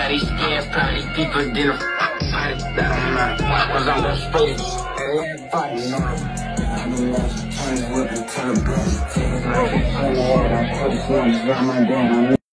got these scared probably people did a party that I'm not. Cause I'm gonna spray this. Everybody know it. I'm the last turn whip and turn best. Take it like it's on the head. I put this one around my dad.